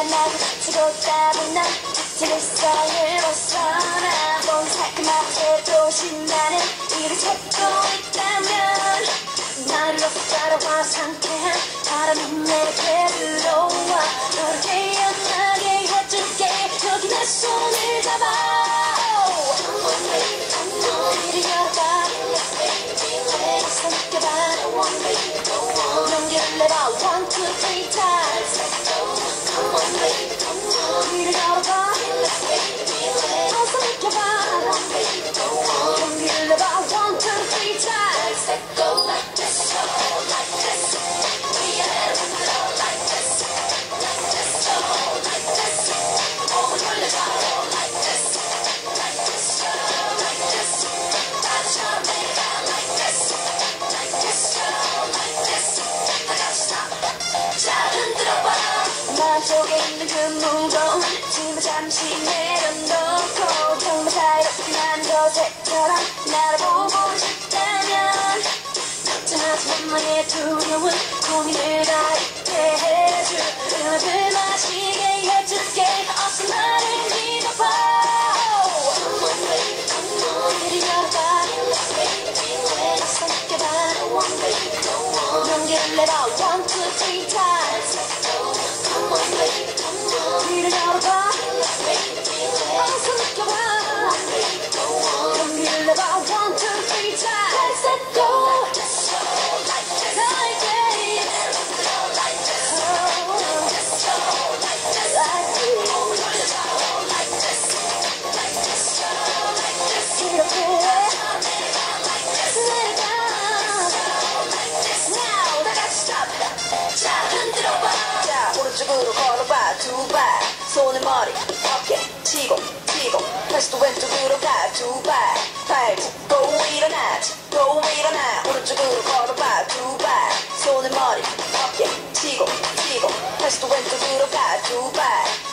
나고 치고 따분 난 지칠 사이를 벗어나 넌 살큼하게 또 신나는 일을 찾고 있다면 나를 어서 따라와 상쾌한 바람이 내게 들어와 너를 깨어나게 해줄게 여기 내 손을 잡아 이리 열어봐 어서 느껴봐 용기를 내봐 1, 2, 3 times 이리 열어봐 어서 느껴봐 용기를 내봐 1, 2, 3 times Let go like this, like this We are like this, like this, like this 몸을 돌려줘 like this, like this, like this 나처럼 내가 like this, like this, like this 다 같이 stop 자 흔들어봐 마음속에 있는 그 무거운 짐을 잠시 내려놓고 정말 자유롭게 난 거제처럼 나를 보고 싶다면 걱정하지 마 나의 두려운 고민을 다 잊게 해줄 음악을 마시게 해줄게 어서 나를 믿어봐 이리 열어봐 어서 느껴봐 용기를 내봐 1, 2, 3 times 이리 열어봐 어서 느껴봐 용기를 내봐 1, 2, 3 times Let's let go 오른쪽으로 걸어봐 두 발 손을 머리 어깨 치고 다시 또 왼쪽으로 가 두 발 발 짚고 일어나 오른쪽으로 걸어봐 두 발 손을 머리 어깨 치고 다시 또 왼쪽으로 가 두 발